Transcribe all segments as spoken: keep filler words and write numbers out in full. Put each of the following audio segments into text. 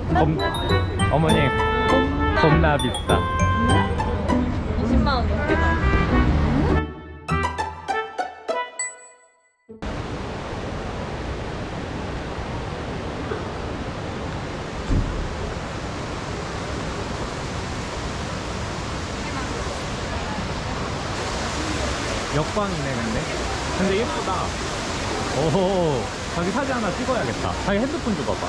겁, 어머님 겁나 비싸. 이십만 원 넘게 나. 역광이네. 근데 근데 예쁘다. 오호, 자기 사진 하나 찍어야겠다. 자기 핸드폰 줘봐봐.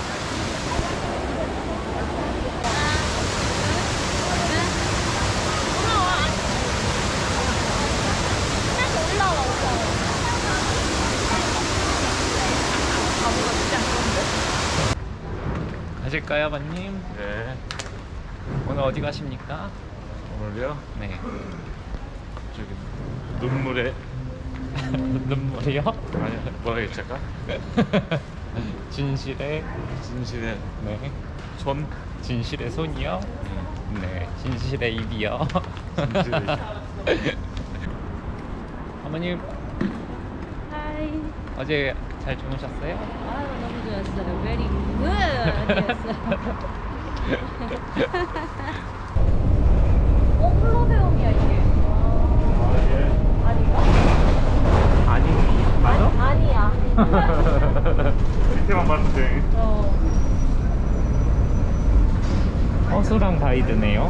가실까요, 아버님? 네. 오늘 어디 가십니까? 오늘요? 네. 저기 눈물에 눈물이요? 아니 뭐라 했지 아까? 진실의 진실의 네. 손? 진실의 손이요? 응. 네. 진실의 입이요. 진실의 입. 어머님 하이. 어제 잘 주무셨어요? 아 너무 좋았어요. Very good. 어 플로세움이야 이게. 아 예. 아닌가? 아니 맞아? 아니야. 밑에만 봤는데. 어. 허수랑 가이드네요.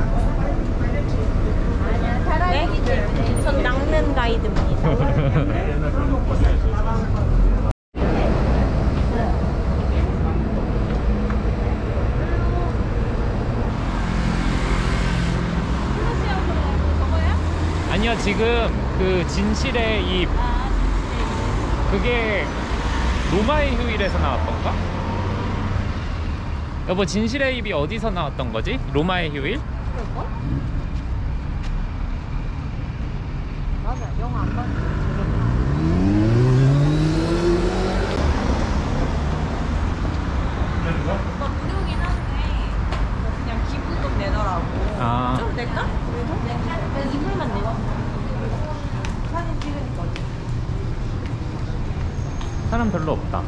네? 전 낚는 가이드입니다. 아니요, 지금 그 진실의 입 그게 로마의 휴일에서 나왔던가? 여보, 진실의 입이 어디서 나왔던 거지? 로마의 휴일? 그럴걸? 맞아, 영화 안 봤는데. 오빠 무료긴 한데 그냥 기부금 내더라고. 아. 좀 낼까? 그래도? 그냥 이불만 내. 사진 찍으니까 어때? 사람 별로 없다.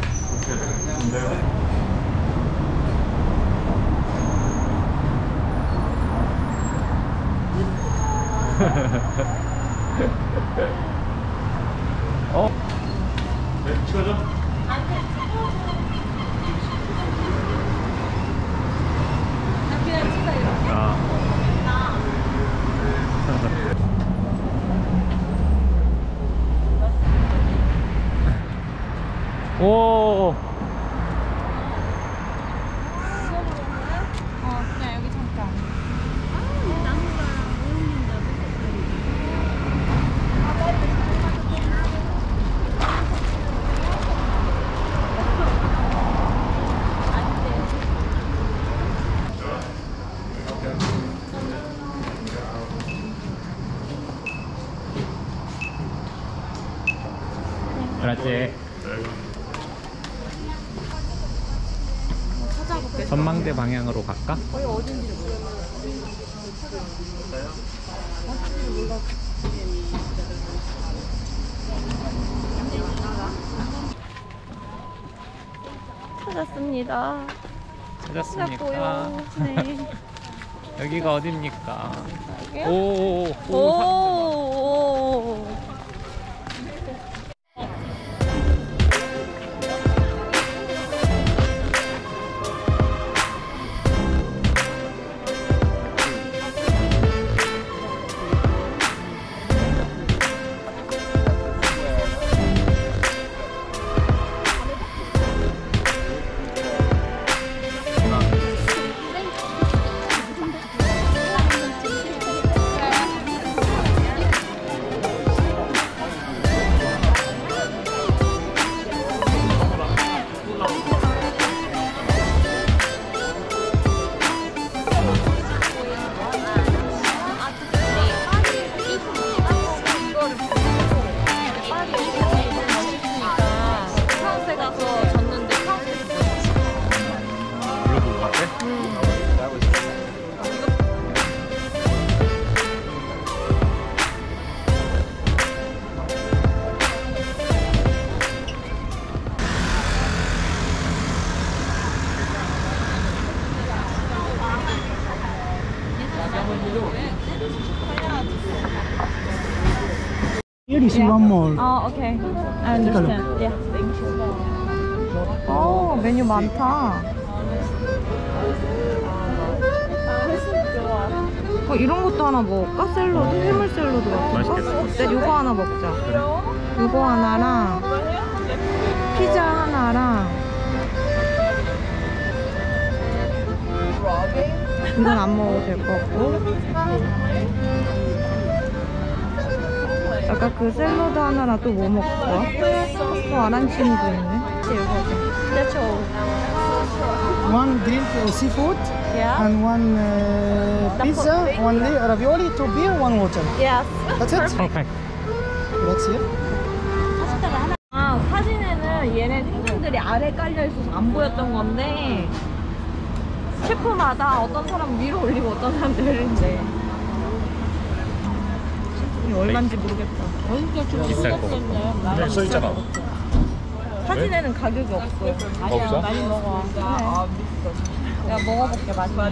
어? 네, 찍어줘. 나 그냥 찍어 이렇게. 아. 오. 어, 그냥 여기 잠깐. 아, 나무가 어울린다, 그렇지. 전망대 방향으로 갈까? 거기 어딘지를 몰라. 어딘지를 몰라. 찾았습니다. 찾았습니까? 찾았고요. 네. 여기가 어딥니까? 여기요? 오, 오, 오, 오. Here you see one more. 아, 오케이. I understand. Yeah, thank you. 어, 메뉴 많다. 어, 이런 것도 하나 먹을까? 샐러드? 해물 샐러드 같은 거? 맛있겠다. 어때? 요거 하나 먹자. 요거 하나랑 피자 하나랑 이건 안 먹어도 될 것 같고 아까 그 샐러드 하나랑 또 뭐 먹을까? 또 아란치미도 있네. 이거 One grilled uh, seafood Yeah. and one uh, pizza, one li- ravioli, two beer, one water. Yes. That's it. perfect. That's it. 아, 사진에는 얘네 생선들이 아래 깔려 있어서 안 보였던 건데 셰프마다 어떤 사람은 위로 올리고 어떤 사람은 내리는데 이게 얼마인지 모르겠다. 비쌀 거 같아. 여기 써있잖아. 사진에는 가격이 없어. 없어? 많이 먹어. 그래. 내가 먹어볼게. 맛있네.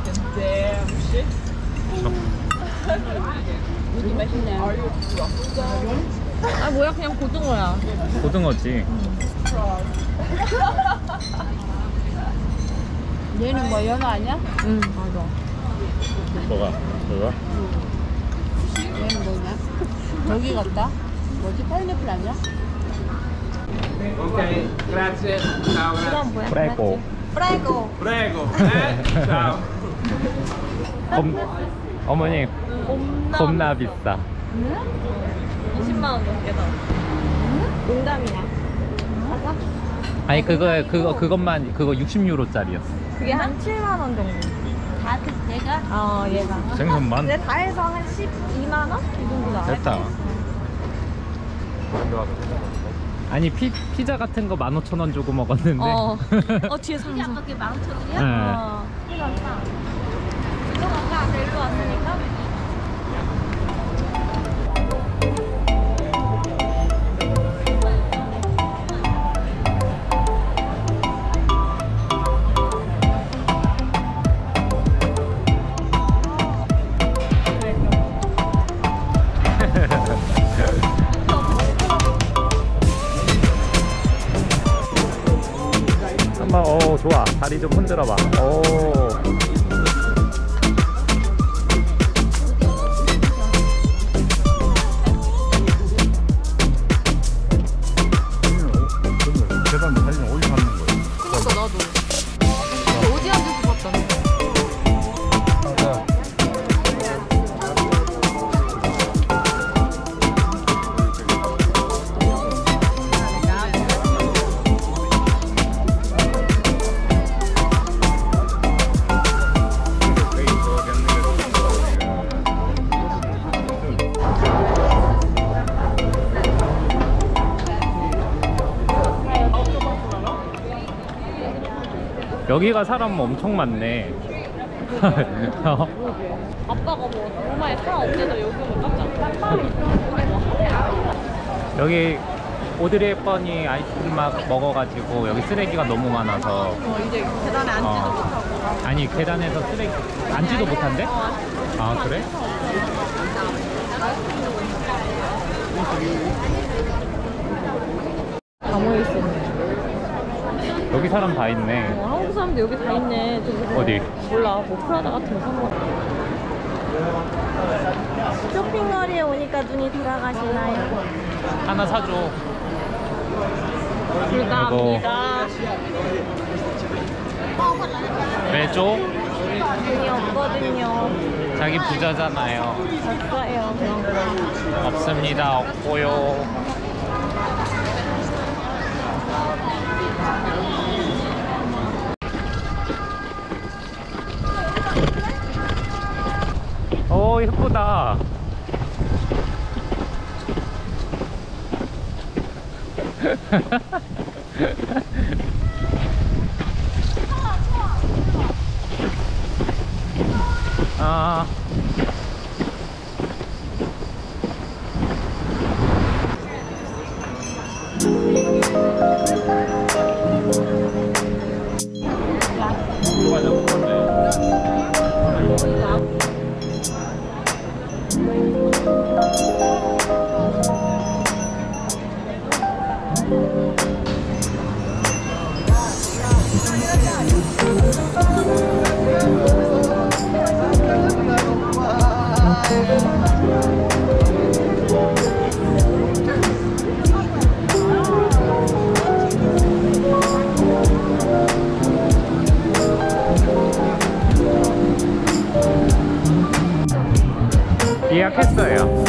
아 뭐야, 그냥 고등어야. 고등어지. 얘는 뭐 연어 아니야? 응, 맞아. 뭐가? 뭐가? 얘는 뭐냐? 저기 같다? 뭐지? 파인애플 아니야? Ok, grazie. Ciao, grazie. 이건 뭐야? 프레고. 프레고. Prego. Eh? Ciao. 겁, 어머니 곰나. 겁나 비싸. 이십만 원 넘게 더. 농담이야. 사자? 아니 그거 그거 그것만 그거 육십 유로짜리였어. 그게 한 칠만 원 정도. 다 내가? 어, 얘가. 생선만? 근데 다 해서 한 십이만 원? 이 정도 나와. 됐다. 아니 피, 피자 같은 거 만 오천 원 주고 먹었는데. 어. 어, 뒤에 상자. 아깝게 만 오천 원이야? 네. 어. 괜찮다. 이거 아까 일로 왔으니까. 한번 오 좋아. 다리 좀 흔들어 봐. 오. 계단 사진 어디 받는 거야? 그러니까 나도. 어디 앉아서 봤다는 여기가 사람 엄청 많네. 어? 아빠가 뭐 로마에 사람 없대서 여기 오면 깜짝 놀랐잖아. 여기 오드리 헵번이 아이스크림 막 먹어가지고 여기 쓰레기가 너무 많아서. 어, 이제 계단에 앉지도 어. 못하고. 아니 계단에서 쓰레기 앉지도 못한대? 아 그래? 다 모여있었네. 여기 사람 다 있네. 어, 한국 사람들 여기 다 있네. 저기 뭐 어디? 몰라. 뭐 프라다 같은 거 산 거. 쇼핑거리에 오니까 눈이 돌아가시나요? 하나 사줘. 불가합니다. 왜 줘? 돈이 없거든요. 자기 부자잖아요. 없어요. 그런 거. 없습니다. 없고요. 오 예쁘다. 아. 도착했어요.